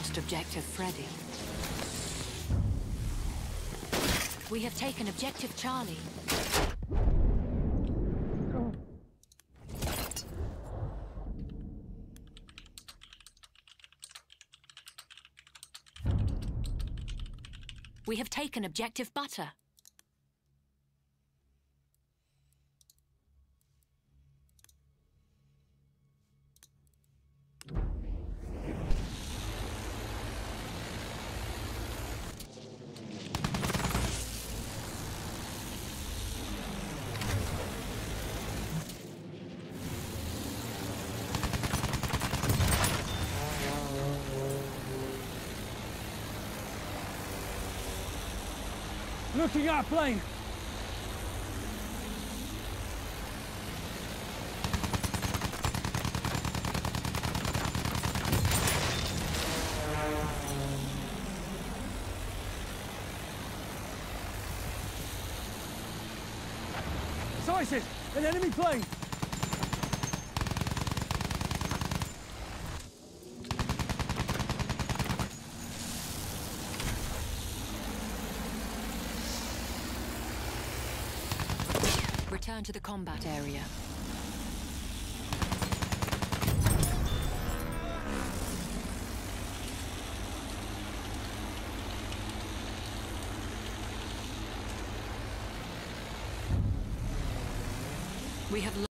lost objective Freddy. We have taken objective Charlie. We have taken objective Butter. Looking at a plane. Sighted! An enemy plane! Return to the combat area. We have